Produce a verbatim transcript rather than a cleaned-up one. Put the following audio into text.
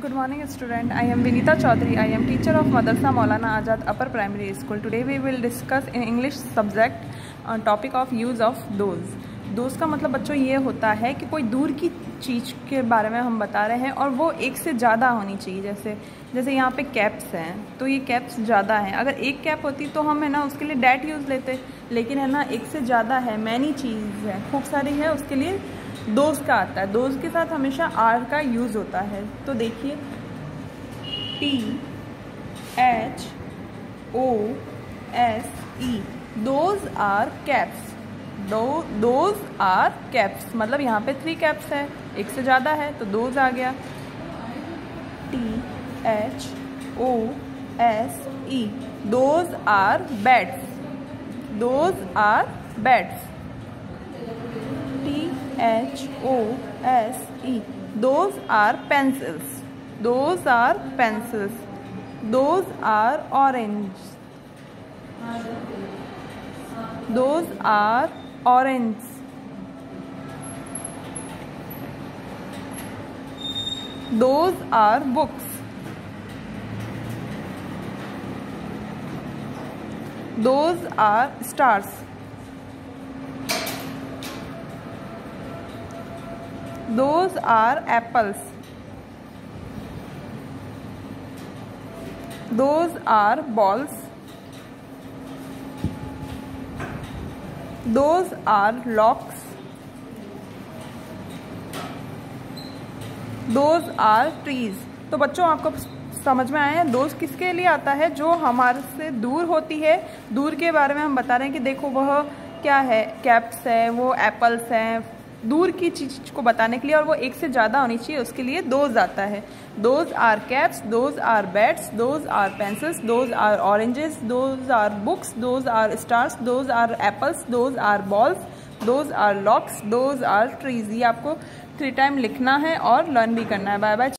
Good morning, student. I am Vinita Chaudhary. I am teacher of Madrasa Maulana Azad Upper Primary School. Today we will discuss in English subject on topic of use of those. दोस्त का मतलब बच्चों ये होता है कि कोई दूर की चीज़ के बारे में हम बता रहे हैं और वो एक से ज़्यादा होनी चाहिए। जैसे जैसे यहाँ पे कैप्स हैं तो ये कैप्स ज़्यादा हैं। अगर एक कैप होती तो हम है ना उसके लिए डैट यूज़ लेते, लेकिन है ना एक से ज़्यादा है, मैनी चीज़ है, खूब सारी है, उसके लिए दोस्त का आता है। दोस्त के साथ हमेशा आर का यूज़ होता है। तो देखिए T H O S E, those are caps. दो दोज आर कैप्स मतलब यहाँ पे थ्री कैप्स है, एक से ज़्यादा है तो दोज आ गया। T H O S E, those are bats. Those are bats. T H O S E, those are pencils. Those are pencils. Those are orange. Those are orange. Those are books. Those are stars. Those are apples. Those are balls. Those are locks. Those are trees. तो बच्चों आपको समझ में आया है दोस्त किसके लिए आता है? जो हमारे से दूर होती है। दूर के बारे में हम बता रहे हैं कि देखो वह क्या है, कैप्स है, वो एप्पल्स हैं, दूर की चीज़ को बताने के लिए, और वो एक से ज़्यादा होनी चाहिए, उसके लिए दोज आता है। Those are caps, those are bats, those are pencils, those are oranges, those are books, those are stars, those are apples, those are balls, those are locks, those are trees. ये आपको three time लिखना है और learn भी करना है। Bye bye.